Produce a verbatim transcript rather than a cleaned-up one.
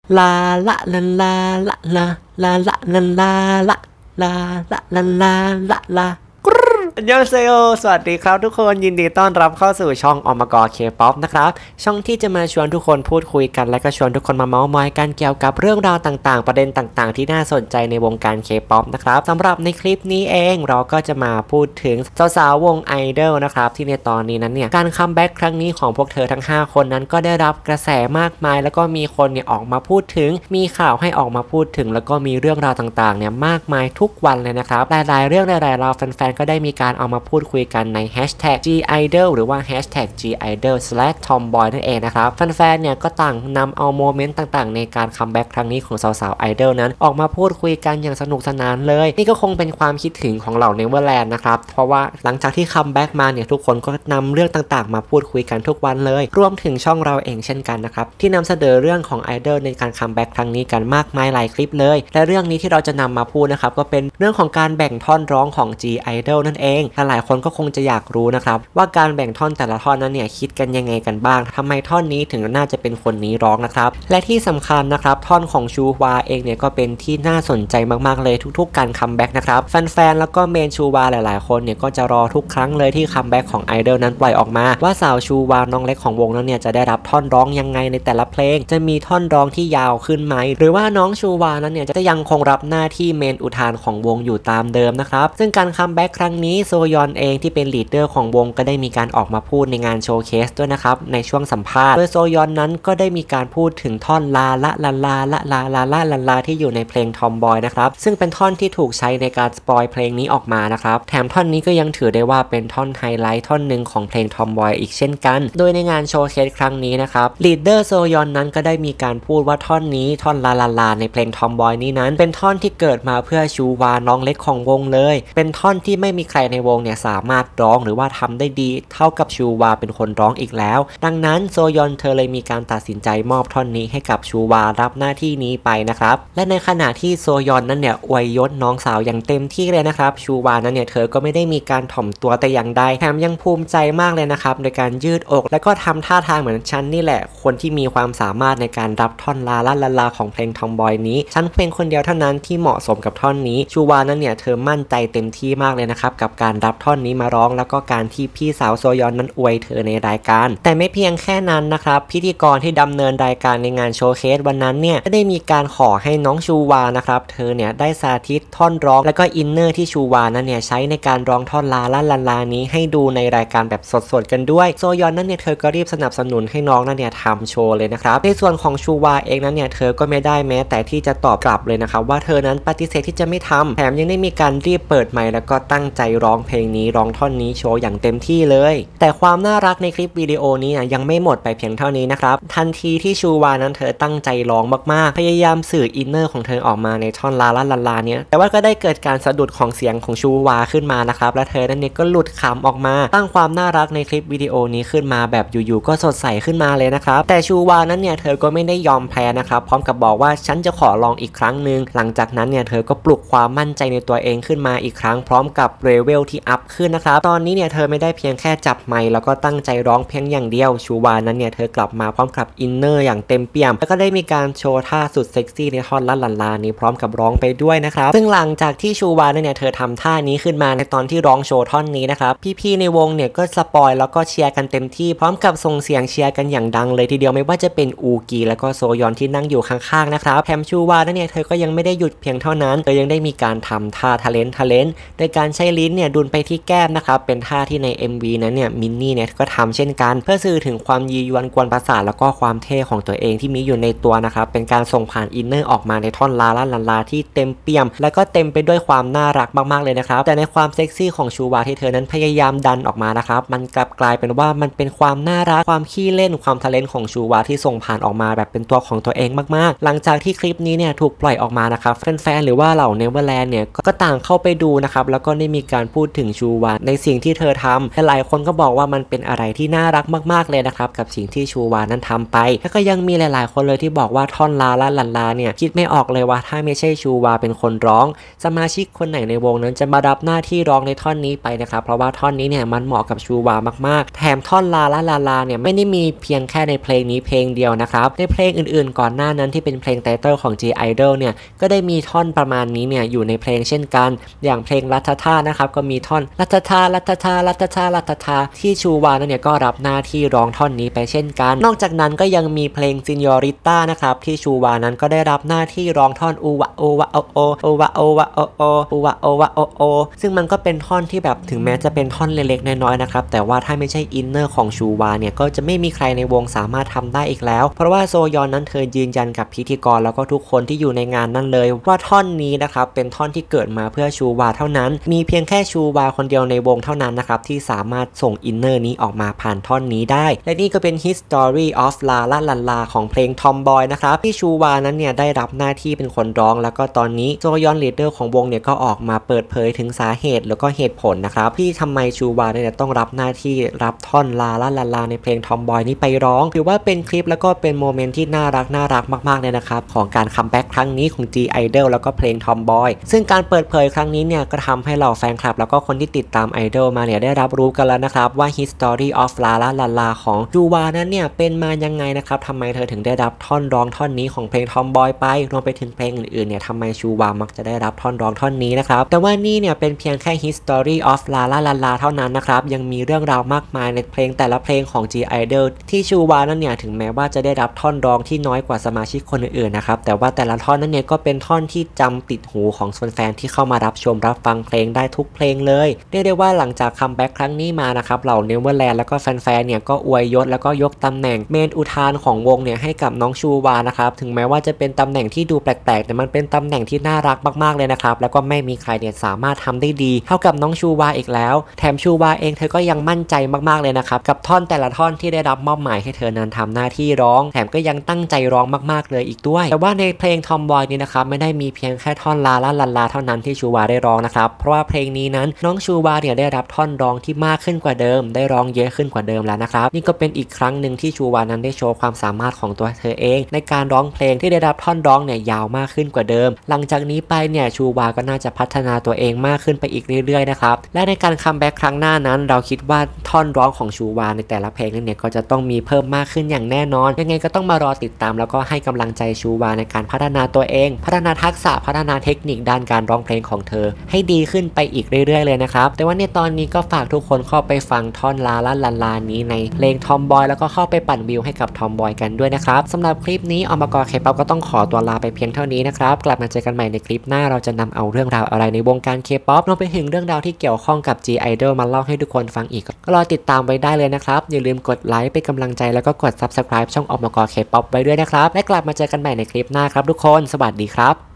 ลาละลาลาละลาลาละลาลาละลาละลาลาละลาอันยองเซโอสวัสดีครับทุกคนยินดีต้อนรับเข้าสู่ช่องอมกรเคป๊อปนะครับช่องที่จะมาชวนทุกคนพูดคุยกันและก็ชวนทุกคนมาเมาส์มอยกันเกี่ยวกับเรื่องราวต่างๆประเด็นต่างๆที่น่าสนใจในวงการเคป๊อปนะครับสำหรับในคลิปนี้เองเราก็จะมาพูดถึงสาวๆวงไอดอลนะครับที่ในตอนนี้นั้นเนี่ยการคัมแบ็กครั้งนี้ของพวกเธอทั้งห้าคนนั้นก็ได้รับกระแสมากมายแล้วก็มีคนเนี่ยออกมาพูดถึงมีข่าวให้ออกมาพูดถึงแล้วก็มีเรื่องราวต่างๆเนี่ยมากมายทุกวันเลยนะครับหลายๆเรื่องหลายๆราวแฟนๆก็ได้มีการเอามาพูดคุยกันใน แฮชแท็ก จี ไอ ดอล หรือว่า แฮชแท็ก จี ไอ ดอล สแลช ทอมบอย นั่นเองนะครับแฟนๆเนี่ยก็ต่างนำเอาโมเมนต์ต่างๆในการคัมแบ็กครั้งนี้ของสาวๆไอดอลนั้นออกมาพูดคุยกันอย่างสนุกสนานเลยนี่ก็คงเป็นความคิดถึงของเหล่าเนเวอร์แลนด์นะครับเพราะว่าหลังจากที่คัมแบ็กมาเนี่ยทุกคนก็นำเรื่องต่างๆมาพูดคุยกันทุกวันเลยรวมถึงช่องเราเองเช่นกันนะครับที่นำเสนอเรื่องของไอดอลในการคัมแบ็กครั้งนี้กันมากมายหลายคลิปเลยและเรื่องนี้ที่เราจะนำมาพูดนะครับก็เป็นเรื่องของการแบ่งท่อนร้องของ G Idol นั่นเองหลายๆคนก็คงจะอยากรู้นะครับว่าการแบ่งท่อนแต่ละท่อนนั้นเนี่ยคิดกันยังไงกันบ้างทำไมท่อนนี้ถึงน่าจะเป็นคนนี้ร้องนะครับและที่สำคัญนะครับท่อนของชูวาเองเนี่ยก็เป็นที่น่าสนใจมากๆเลยทุกๆการคัมแบ็กนะครับแฟนๆแล้วก็เมนชูวาหลายๆคนเนี่ยก็จะรอทุกครั้งเลยที่คัมแบ็กของไอดอลนั้นปล่อยออกมาว่าสาวชูวาน้องเล็กของวงนั้นเนี่ยจะได้รับท่อนร้องยังไงในแต่ละเพลงจะมีท่อนร้องที่ยาวขึ้นไหมหรือว่าน้องชูวานั้นเนี่ยจะยังคงรับหน้าที่เมนอุทานของวงอยู่ตามเดิมนะครับซึ่งการคัมแบ็กครั้งนี้โซยอนเองที่เป็นลีดเดอร์ของวงก็ได้มีการออกมาพูดในงานโชว์เคสด้วยนะครับในช่วงสัมภาษณ์โดยโซยอนนั้นก็ได้มีการพูดถึงท่อนลาละลาลาละลาลาลาลาลาที่อยู่ในเพลงทอมบอยนะครับซึ่งเป็นท่อนที่ถูกใช้ในการสปอยเพลงนี้ออกมานะครับแถมท่อนนี้ก็ยังถือได้ว่าเป็นท่อนไฮไลท์ท่อนหนึ่งของเพลงทอมบอยอีกเช่นกันโดยในงานโชว์เคสครั้งนี้นะครับลีดเดอร์โซยอนนั้นก็ได้มีการพูดว่าท่อนนี้ท่อนลาลาลาในเพลงทอมบอยนี้นั้นเป็นท่อนที่เกิดมาเพื่อชูวาน้องเล็กของวงเลยเป็นท่อนที่ไม่มีใครในวงเนี่ยสามารถร้องหรือว่าทำได้ดีเท่ากับชูวาเป็นคนร้องอีกแล้วดังนั้นโซยอนเธอเลยมีการตัดสินใจมอบท่อนนี้ให้กับชูวารับหน้าที่นี้ไปนะครับและในขณะที่โซยอนนั้นเนี่ยอวยยศน้องสาวอย่างเต็มที่เลยนะครับชูวานั้นเนี่ยเธอก็ไม่ได้มีการถ่อมตัวแต่อย่างใดแถมยังภูมิใจมากเลยนะครับโดยการยืดอกและก็ทำท่าทางเหมือนฉันนี่แหละคนที่มีความสามารถในการรับท่อนลาลาลาลาของเพลงทอมบอยนี้ฉันเพียงคนเดียวเท่านั้นที่เหมาะสมกับท่อนนี้ชูวานั้นเนี่ยเธอมั่นใจเต็มที่มากเลยนะครับกับการรับท่อนนี้มาร้องแล้วก็การที่พี่สาวโซยอนนั้นอวยเธอในรายการแต่ไม่เพียงแค่นั้นนะครับพิธีกรที่ดำเนินรายการในงานโชว์เคสวันนั้นเนี่ยก็ได้มีการขอให้น้องชูวานะครับเธอเนี่ยได้สาธิตท่อนร้องแล้วก็อินเนอร์ที่ชูวานั้นเนี่ยใช้ในการร้องท่อนลาลาลาลานี้ให้ดูในรายการแบบสดๆกันด้วยโซยอนนั้นเนี่ยเธอก็รีบสนับสนุนให้น้องนั้นเนี่ยทำโชว์เลยนะครับในส่วนของชูวาเองนั้นเนี่ยเธอก็ไม่ได้แม้แต่ที่จะตอบกลับเลยนะครับว่าเธอนั้นปฏิเสธที่จะไม่ทำแถมยังได้มีการรีบเปิดไมค์แล้วก็ตั้งใจร้องเพลงนี้ร้องท่อนนี้โชว์อย่างเต็มที่เลยแต่ความน่ารักในคลิปวิดีโอนี้ยังไม่หมดไปเพียงเท่านี้นะครับทันทีที่ชูวานั้นเธอตั้งใจร้องมากๆพยายามสื่ออินเนอร์ของเธอออกมาในท่อนลาลาลาลาเนี่ยแต่ว่าก็ได้เกิดการสะดุดของเสียงของชูวาขึ้นมานะครับและเธอนั้นเนี่ยก็หลุดขำออกมาตั้งความน่ารักในคลิปวิดีโอนี้ขึ้นมาแบบอยู่ๆก็สดใสขึ้นมาเลยนะครับแต่ชูวานั้นเนี่ยเธอก็ไม่ได้ยอมแพ้นะครับพร้อมกับบอกว่าฉันจะขอลองอีกครั้งหนึ่งหลังจากนั้นเนี่ยเธอก็ปลุกความมั่นใจในตัวเองขึ้นมาอีกครั้งพร้อมกับเลเวลที่อัพขึ้นนะครับตอนนี้เนี่ยเธอไม่ได้เพียงแค่จับไมค์แล้วก็ตั้งใจร้องเพียงอย่างเดียวชูวานั้นเนี่ยเธอกลับมาพร้อมกับอินเนอร์อย่างเต็มเปี่ยมแล้วก็ได้มีการโชว์ท่าสุดเซ็กซี่ในท่อนลาลาลานี้พร้อมกับร้องไปด้วยนะครับซึ่งหลังจากที่ชูวาเนี่ยเธอทำท่านี้ขึ้นมาในตอนที่ร้องโชว์ท่อนนี้นะครับพี่ๆในวงเนี่ยก็สปอยแล้วก็เชียร์กันเต็มที่พร้อมกับส่งเสียงเชียร์กันอย่างดังเลยทีเดียวไม่ว่าจะเป็นอูกีแล้วก็โซยอนที่นั่งอยู่ข้างๆนะครับแถมชูวาเนี่ยเธอก็ยังไม่ได้หยุดเพียงเท่านั้นเธอยังได้มีการทำท่าทะเลนทะเลนโดยการใช้ลิ้นเนี่ยดุลไปที่แก้มนะครับเป็นท่าที่ใน เอ็ม วี นั้นเนี่ยมินนี่เนี่ยก็ทำเช่นกันเพื่อสื่อถึงความยียวนกวนประสาทแล้วก็ความเท่ของตัวเองที่มีอยู่ในตัวนะครับเป็นการส่งผ่านอินเนอร์ออกมาในท่อนลาลาลาลาที่เต็มเปี่ยมและก็เต็มไปด้วยความน่ารักมากๆเลยนะครับแต่ในความเซ็กซี่ของชูวาที่เธอนั้นพยายามดันออกมานะครับมันกลับกลายเป็นว่ามันเป็นความน่ารักความขี้เล่นความทะเลนของชูวาที่ส่งผ่านออกมาแบบเป็นตัวของตัวเองมากๆหลังจากที่คลิปนี้เนี่ยถูกปล่อยออกมานะครับแฟนๆหรือว่าเหล่าเนเวอร์แลนด์เนี่ยก็ต่างเข้าไปดูนะครับแล้วก็ได้มีการพูพูดถึงชูวาในสิ่งที่เธอทำหลายคนก็บอกว่ามันเป็นอะไรที่น่ารักมากๆเลยนะครับกับสิ่งที่ชูวานั้นทำไปแล้วก็ยังมีหลายๆคนเลยที่บอกว่าท่อนลาละลันลาเนี่ยคิดไม่ออกเลยว่าถ้าไม่ใช่ชูวาเป็นคนร้องสมาชิกคนไหนในวงนั้นจะมารับหน้าที่ร้องในท่อนนี้ไปนะครับเพราะว่าท่อนนี้เนี่ยมันเหมาะกับชูวามากๆแถมท่อนลาละลาลาเนี่ยไม่ได้มีเพียงแค่ในเพลงนี้เพลงเดียวนะครับในเพลงอื่นๆก่อนหน้านั้นที่เป็นเพลงไตเติ้ลของ G Idol เนี่ยก็ได้มีท่อนประมาณนี้เนี่ยอยู่ในเพลงเช่นกันอย่างเพลงรัตท่านะครับก็มีท่อนรัตท่ารัตท่ารัตท่ารัตท่าที่ชูวานั้นเนี่ยก็รับหน้าที่ร้องท่อนนี้ไปเช่นกันนอกจากนั้นก็ยังมีเพลงซินยอริต้านะครับที่ชูวานั้นก็ได้รับหน้าที่ร้องท่อนอูวะโอวะโอโอโอวะโอวะโอโออูวะโอวะโอโอซึ่งมันก็เป็นท่อนที่แบบถึงแม้จะเป็นท่อนเล็กๆน้อยๆนะครับแต่ว่าถ้าไม่ใช่อินเนอร์ของชูวาเนี่ยก็จะไม่มีใครในวงสามารถทำได้อีกแล้วเพราะว่าโซยอนนั้นเธอยืนยันกับพิธีกรแล้วก็ทุกคนที่อยู่ในงานนั้นเลยว่าท่อนนี้นะครับเป็นท่อนที่เกิดมาเพื่อชูวาเท่านั้นมีเพียงแค่ชูวาคนเดียวในวงเท่านั้นนะครับที่สามารถส่งอินเนอร์นี้ออกมาผ่านท่อนนี้ได้และนี่ก็เป็น History of La La La La ของเพลง Tomboy นะครับที่ชูวานั้นเนี่ยได้รับหน้าที่เป็นคนร้องแล้วก็ตอนนี้โซยอนลีดเดอร์ของวงเนี่ยก็ออกมาเปิดเผยถึงสาเหตุแล้วก็เหตุผลนะครับที่ทำไมชูวาเนี่ยต้องรับหน้าที่รับท่อน La La La La ในเพลง Tomboy นี้ไปร้องถือว่าเป็นคลิปแล้วก็เป็นโมเมนต์ที่น่ารักน่ารักมากๆเลยนะครับของการคัมแบ็กครั้งนี้ของ G Idol แล้วก็เพลง Tomboy ซึ่งการเปิดเผยครั้งนี้เนี่ยก็ทำให้เหล่าแฟนคลับแล้วก็คนที่ติดตามไอดอลมาเนี่ยได้รับรู้กันแล้วนะครับว่า History of La La La La ของชูวานั้นเนี่ยเป็นมายังไงนะครับทำไมเธอถึงได้รับท่อนร้องท่อนนี้ของเพลง Tomboy ไปรวมไปถึงเพลงอื่นๆเนี่ยทำไมชูวามักจะได้รับท่อนร้องท่อนนี้นะครับแต่ว่านี่เนี่ยเป็นเพียงแค่ History of La La La La เท่านั้นนะครับยังมีเรื่องราวมากมายในเพลงแต่ละเพลงของ G Idol ที่ชูวานั้นเนี่ยถึงแม้ว่าจะได้รับท่อนร้องที่น้อยกว่าสมาชิกคนอื่นๆนะครับแต่ว่าแต่ละท่อนนั้นเนี่ยก็เป็นท่อนที่จำติดหูของแฟนๆที่เข้ามารับชมรับฟังเพลงได้ทุกเพลงเลยเรียกได้ว่าหลังจากคัมแบ็กครั้งนี้มานะครับเหล่าเนเวอร์แลนด์แล้วก็แฟนๆเนี่ยก็อวยยศแล้วก็ยกตำแหน่งเมนอุทานของวงเนี่ยให้กับน้องชูวานะครับถึงแม้ว่าจะเป็นตำแหน่งที่ดูแปลกๆแต่มันเป็นตำแหน่งที่น่ารักมากๆเลยนะครับแล้วก็ไม่มีใครเนี่ยสามารถทำได้ดีเท่ากับน้องชูวาอีกแล้วแถมชูวาเองเธอก็ยังมั่นใจมากๆเลยนะครับกับท่อนแต่ละท่อนที่ได้รับมอบหมายให้เธอนั้นทำหน้าที่ร้องแถมก็ยังตั้งใจร้องมากๆเลยอีกด้วยแต่ว่าในเพลง Tomboy นี้นะครับไม่ได้มีเพียงแค่ท่อนลาละลันลาเท่านั้นที่ชูวาได้ร้องนะครับเพราะว่าเพลงนี้นั้นน้องชูวาเนี่ยได้รับท่อนร้องที่มากขึ้นกว่าเดิมได้ร้องเยอะขึ้นกว่าเดิมแล้วนะครับนี่ก็เป็นอีกครั้งหนึ่งที่ชูวานั้นได้โชว์ความสามารถของตัวเธอเองในการร้องเพลงที่ได้รับท่อนร้องเนี่ยยาวมากขึ้นกว่าเดิมหลังจากนี้ไปเนี่ยชูวาก็น่าจะพัฒนาตัวเองมากขึ้นไปอีกเรื่อยๆนะครับและในการคัมแบ็กครั้งหน้านั้นเราคิดว่าท่อนร้องของชูวาในแต่ละเพลงเนี่ยก็จะต้องมีเพิ่มมากขึ้นอย่างแน่นอนยังไงก็ต้องมารอติดตามแล้วก็ให้กำลังใจชูวาในการพัฒนาตัวเองพัฒนาทักษะพัฒนาเทคนิคด้านการร้องเพลงของเธอให้ดีขึ้นไปอีกเรื่อยๆเลยนะครับแต่ว่าในตอนนี้ก็ฝากทุกคนเข้าไปฟังท่อนลาละลันลานี้ในเพลง Tomboy แล้วก็เข้าไปปั่นวิวให้กับ Tomboy กันด้วยนะครับสำหรับคลิปนี้อมกเคป๊อปก็ต้องขอตัวลาไปเพียงเท่านี้นะครับกลับมาเจอกันใหม่ในคลิปหน้าเราจะนำเอาเรื่องราวอะไรในวงการเคป๊อปรวมไปถึงเรื่องราวที่เกี่ยวข้องกับ G Idol มาเล่าให้ทุกคนฟังอีกก็รอติดตามไว้ได้เลยนะครับอย่าลืมกดไลค์เป็นกำลังใจแล้วก็กด Subscribe ช่องอมกเคป๊อปไว้ด้วยนะครับและกลับมาเจอกันใหม่ในคลิปหน้าครับทุกคนสวัสดีครับ